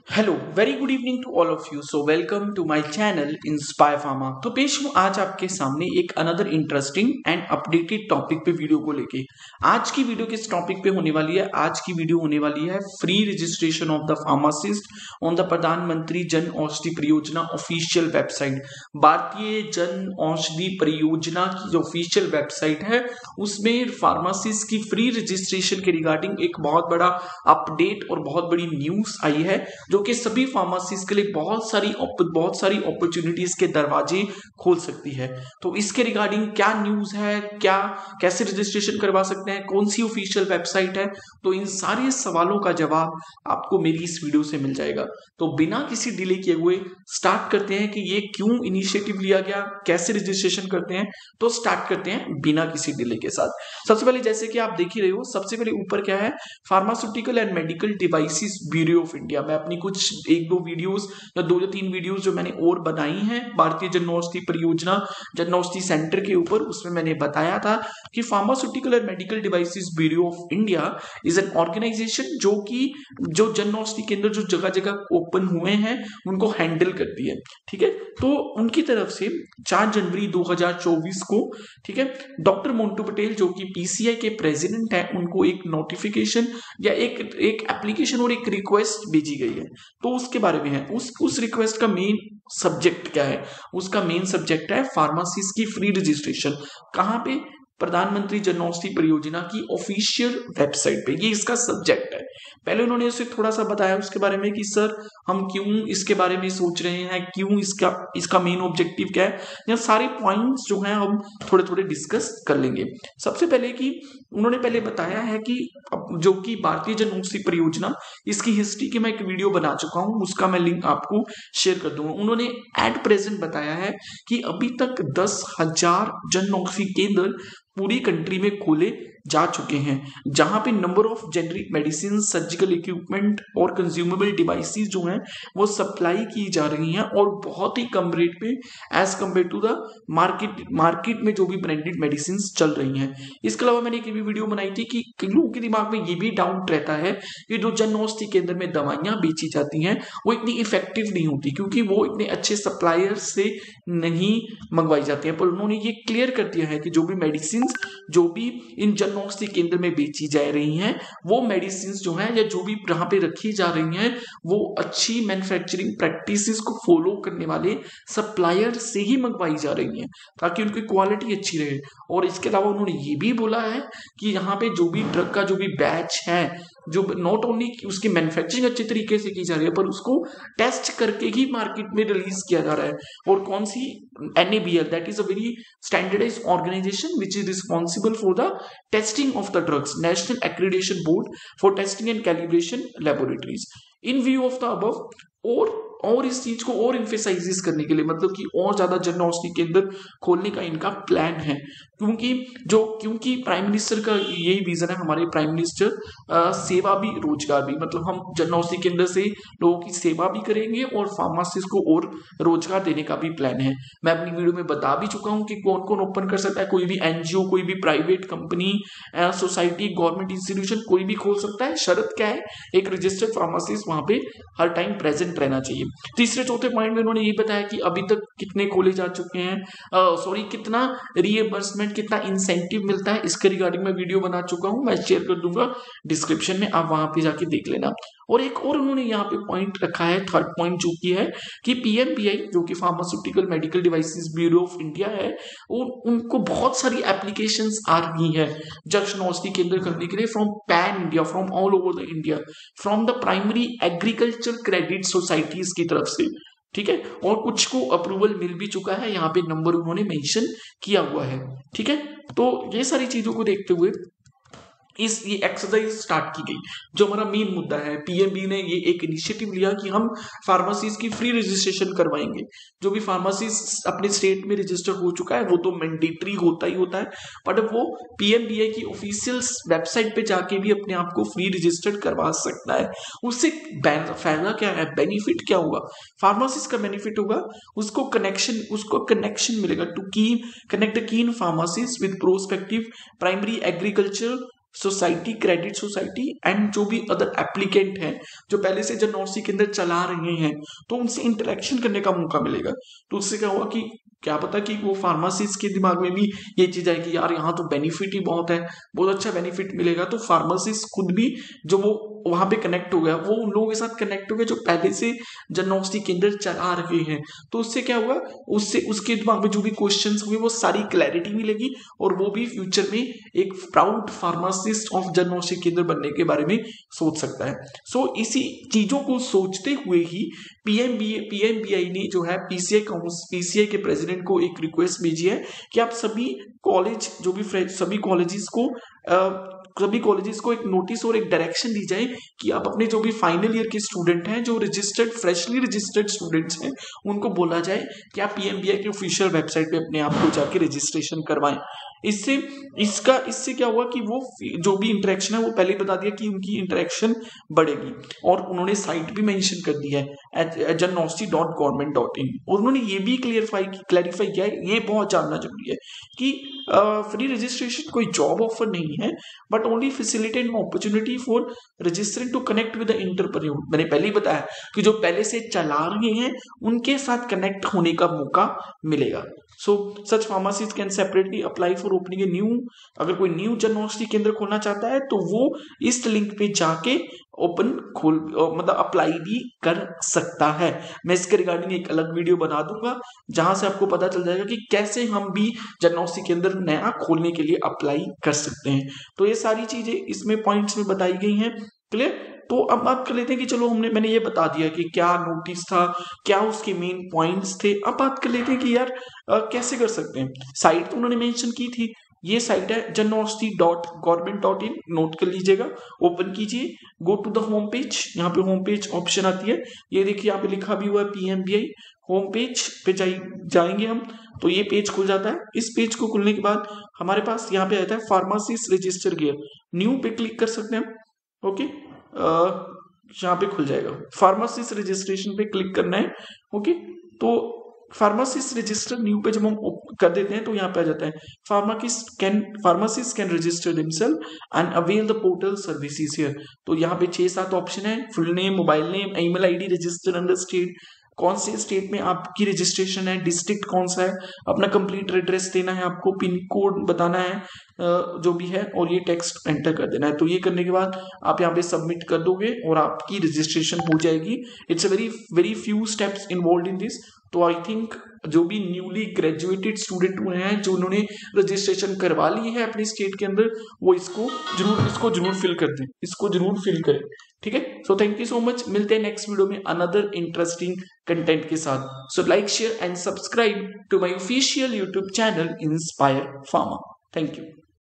Hello very good evening to all of you. So welcome to my channel inspire pharma. तो पेश हूँ आज आपके सामने एक another interesting and updated topic पे वीडियो को लेके। आज की वीडियो किस टॉपिक पे होने वाली है? आज की वीडियो होने वाली है free registration of the pharmacist on the Pradhanmantri Jan औषधि परियोजना ऑफिशियल वेबसाइट। भारतीय जन औषधि परियोजना की जो ऑफिशियल वेबसाइट है उसमें फार्मासिस्ट की फ्री रजिस्ट्रेशन के रिगार्डिंग एक बहुत बड़ा अपडेट और बहुत बड़ी न्यूज आई है जो कि सभी फार्मासिस्ट के लिए बहुत सारी अपॉर्चुनिटीज के दरवाजे खोल सकती है। तो इसके रिगार्डिंग क्या न्यूज है, क्या कैसे रजिस्ट्रेशन करवा सकते हैं, कौन सी ऑफिशियल वेबसाइट है, तो इन सारे सवालों का जवाब आपको मेरी इस वीडियो से मिल जाएगा। तो बिना किसी डिले किए हुए स्टार्ट करते हैं कि ये क्यों इनिशिएटिव लिया गया, कैसे रजिस्ट्रेशन करते हैं। तो स्टार्ट करते हैं बिना किसी डिले के साथ। सबसे पहले जैसे कि आप देख ही रहे हो, सबसे पहले ऊपर क्या है, pharmaceutical and medical devices bureau of India. मैं अपनी कुछ एक दो वीडियोस या दो या तीन वीडियोस जो मैंने और बनाई हैं भारतीय जन औषधि परियोजना जन औषधि सेंटर के ऊपर, उसमें मैंने बताया था कि pharmaceutical and medical devices bureau of India is an organisation जो जन औषधि केंद्र जो जगह जगह ओपन हुए हैं उनको हैंडल करती है। ठीक है, तो उनकी तरफ से 4 जनवरी 2024 को, ठीक है, डॉक्टर मोन्टू पटेल जो कि पीसीआई के प्रेसिडेंट है, उनको एक नोटिफिकेशन या एक एप्लीकेशन और एक रिक्वेस्ट भेजी गई है। तो उसके बारे में है, उस रिक्वेस्ट का मेन सब्जेक्ट क्या है? उसका मेन सब्जेक्ट है फार्मासिस्ट की फ्री रजिस्ट्रेशन। कहां पे? प्रधानमंत्री जन औषधि परियोजना की ऑफिशियल वेबसाइट पे। ये इसका सब्जेक्ट है। पहले उन्होंने उसे थोड़ा सा बताया उसके बारे में कि सर हम क्यों इसके बारे में सोच रहे हैं, क्यों इसका मेन ऑब्जेक्टिव क्या है। यह सारे पॉइंट्स जो हैं हम थोड़े थोड़े डिस्कस कर लेंगे। सबसे पहले कि उन्होंने पहले बताया है कि जो कि भारतीय जन औषधि परियोजना, इसकी हिस्ट्री की मैं एक वीडियो बना चुका हूं, उसका मैं लिंक आपको शेयर कर दूंगा। उन्होंने एट प्रेजेंट बताया है कि अभी तक 10,000 जन औषधि केंद्र पूरी कंट्री में खोले जा चुके हैं, जहां पे number of generic medicine, surgical equipment और कंज्यूमेबल डिवाइसेस जो हैं वो सप्लाई की जा रही हैं और बहुत ही कम रेट पे as compare to the market में जो भी ब्रांडेड मेडिसिन चल रही हैं। इसके अलावा मैंने एक भी वीडियो बनाई थी कि लोगों के दिमाग में ये भी डाउट रहता है कि जो जन औषधि केंद्र में दवाइयां बेची जाती हैं वो इतनी इफेक्टिव नहीं होती क्योंकि वो इतने अच्छे सप्लायर से नहीं मंगवाई जाती हैं। पर उन्होंने ये क्लियर कर दिया है कि जो भी मेडिसिन जो भी इन जन औषधि केंद्र में बेची जा रही हैं वो मेडिसिन जो हैं या जो भी यहाँ पे रखी जा रही हैं वो अच्छी मैन्युफैक्चरिंग प्रैक्टिसेस को फॉलो करने वाले सप्लायर से ही मंगवाई जा रही हैं ताकि उनकी क्वालिटी अच्छी रहे। और इसके अलावा उन्होंने ये भी बोला है कि यहाँ पे जो भी ड्रग का जो भी बैच है, जो नॉट ओनली उसकी मैन्युफैक्चरिंग अच्छे तरीके से की जा रही है पर उसको टेस्ट करके ही मार्केट में रिलीज किया जा रहा है। और कौन सी? NABL, that is a very standardised organisation which is responsible for the testing of the drugs, national accreditation board for testing and calibration laboratories. In view of the above और इस चीज को और इम्फेसाइज करने के लिए, मतलब कि और ज्यादा जन औषधि केंद्र खोलने का इनका प्लान है, क्योंकि प्राइम मिनिस्टर का यही विजन है, हमारे प्राइम मिनिस्टर सेवा भी रोजगार भी, मतलब हम जन औषधि केंद्र से लोगों की सेवा भी करेंगे और फार्मासिस्ट को और रोजगार देने का भी प्लान है। मैं अपनी वीडियो में बता भी चुका हूं कि कौन कौन ओपन कर सकता है, कोई भी NGO, कोई भी private company, society, government institution, कोई भी खोल सकता है। शर्त क्या है? एक रजिस्टर्ड फार्मासिस्ट वहां पे हर टाइम प्रेजेंट रहना चाहिए। तीसरे चौथे पॉइंट में उन्होंने ये बताया कि अभी तक कितने खोले जा चुके हैं, कितना रीएम्बर्समेंट, कितना इंसेंटिव मिलता है, इसके रिगार्डिंग मैं वीडियो बना चुका हूं, मैं शेयर कर दूंगा डिस्क्रिप्शन में, आप वहां पे जाके देख लेना। और एक और उन्होंने यहाँ पे पॉइंट रखा है, थर्ड पॉइंट, जो कि है कि PMBI जो कि pharmaceutical medical devices bureau of India है, उनको बहुत सारी एप्लीकेशंस आ रही है जन औषधि केंद्र करने के लिए from pan India, from all over the India, from the primary agriculture credit societies की तरफ से। ठीक है, और कुछ को अप्रूवल मिल भी चुका है, यहाँ पे नंबर उन्होंने मेंशन किया हुआ है। ठीक है, तो ये सारी चीजों को देखते हुए ये एक्सरसाइज स्टार्ट की गई। जो हमारा मेन मुद्दा है, PMB ने ये एक इनिशिएटिव लिया कि हम फार्मासिस्ट की फ्री रजिस्ट्रेशन करवाएंगे। जो भी फार्मासिस्ट अपने स्टेट में रजिस्टर हो चुका है वो तो मैंडेटरी होता ही होता है, बट अब वो PMBI की ऑफिशियल वेबसाइट पे जाके भी अपने आप को फ्री रजिस्टर्ड करवा सकता है। उससे फायदा क्या है, बेनिफिट क्या होगा? फार्मासिस्ट का बेनिफिट होगा, उसको कनेक्शन मिलेगा to connect keen pharmacist with prospective primary agriculture society, credit society and जो भी अदर एप्लीकेंट हैं जो पहले से जन नॉर्सी के अंदर चला रहे हैं, तो उनसे इंटरेक्शन करने का मौका मिलेगा। तो उससे क्या हुआ कि क्या पता कि वो फार्मासिस्ट के दिमाग में भी ये चीज है कि यार यहाँ तो बेनिफिट ही बहुत है, बहुत अच्छा बेनिफिट मिलेगा। तो फार्मासिस्ट खुद भी जो वो वहां पे कनेक्ट हो गया, वो उन लोगों के साथ कनेक्ट हो गया जो पहले से जन औषधि केंद्र चला रहे हैं। तो उससे क्या हुआ, उससे उसके दिमाग में जो भी क्वेश्चंस हुए वो सारी क्लैरिटी मिलेगी और वो भी फ्यूचर में एक proud pharmacist of Jan Aushadhi केंद्र बनने के बारे में सोच सकता है। सो इसी चीजों को सोचते हुए ही पीएमबीआई ने जो है पीसीआई के प्रेसिडेंट को एक रिक्वेस्ट भेजी है कि आप सभी कॉलेज जो भी सभी कॉलेजेस को एक नोटिस और एक डायरेक्शन दी जाए कि आप अपने जो भी फाइनल ईयर के स्टूडेंट हैं, जो फ्रेशली रजिस्टर्ड स्टूडेंट्स हैं, उनको बोला जाए कि आप पीएमबीआई की ऑफिशियल वेबसाइट पे अपने आप को जाके रजिस्ट्रेशन करवाएं। इससे क्या हुआ कि वो जो भी इंटरेक्शन है वो पहले बता दिया कि उनकी इंटरेक्शन बढ़ेगी और उन्होंने साइट भी मेंशन कर दी है jannosty.government.in और उन्होंने ये भी क्लैरिफाई किया है, ये बहुत जानना जरूरी है कि फ्री रजिस्ट्रेशन कोई जॉब ऑफर नहीं है but only facilitate an opportunity for registering to connect with the entrepreneur. मैंने पहले ही बताया कि जो पहले से चला रहे हैं उनके साथ कनेक्ट होने का मौका मिलेगा। So such pharmacist can separately apply for opening a new, अगर कोई न्यू जन औषधि केंद्र खोलना चाहता है तो वो इस लिंक पे जाके मतलब अप्लाई भी कर सकता है। मैं इसके रिगार्डिंग एक अलग वीडियो बना दूंगा जहां से आपको पता चल जाएगा कि कैसे हम भी जन औषधि केंद्र नया खोलने के लिए अप्लाई कर सकते हैं। तो ये सारी चीजें इसमें पॉइंट्स में बताई गई हैं। क्लियर? तो अब बात कर लेते हैं कि चलो मैंने ये बता दिया कि क्या नोटिस था, क्या उसके मेन पॉइंट्स थे। अब बात कर लेते हैं कि यार कैसे कर सकते हैं। साइट तो उन्होंने मेंशन की थी, ये साइट है jannosty.government.in, नोट कर लीजिएगा, ओपन कीजिए, go to the home page. यहाँ पे होम पेज ऑप्शन आती है, ये देखिए यहाँ पे लिखा भी हुआ है पीएमबीआई। होम पेज पे जाएंगे हम तो ये पेज खुल जाता है। इस पेज को खुलने के बाद हमारे पास यहाँ पे आता है फार्मासिस्ट रजिस्टर गियर, न्यू पे क्लिक कर सकते हैं हम। ओके, यहाँ पे खुल जाएगा, फार्मासिस्ट रजिस्ट्रेशन पे क्लिक करना है। ओके, तो फार्मासिस्ट रजिस्टर न्यू पे जब हम कर देते हैं तो यहाँ पे आ जाता है pharmacist can register himself and avail the portal services here. तो यहाँ पे 6-7 ऑप्शन है, full name, mobile name, email ID, register under state, कौन से स्टेट में आपकी रजिस्ट्रेशन है, डिस्ट्रिक्ट कौन सा है, अपना कंप्लीट एड्रेस देना है, आपको पिन कोड बताना है जो भी है, और ये टेक्स्ट एंटर कर देना है। तो ये करने के बाद आप यहाँ पे सबमिट कर दोगे और आपकी रजिस्ट्रेशन हो जाएगी। It's a very few steps involve in this. तो आई थिंक जो भी न्यूली ग्रेजुएटेड स्टूडेंट हुए हैं, जो उन्होंने रजिस्ट्रेशन करवा ली है अपने स्टेट के अंदर, वो इसको जरूर फिल कर दें, इसको जरूर फिल करें। ठीक है, so thank you so much, मिलते हैं नेक्स्ट वीडियो में अनदर इंटरेस्टिंग कंटेंट के साथ। So like, share and subscribe to my official YouTube channel inspire Pharma. Thank you.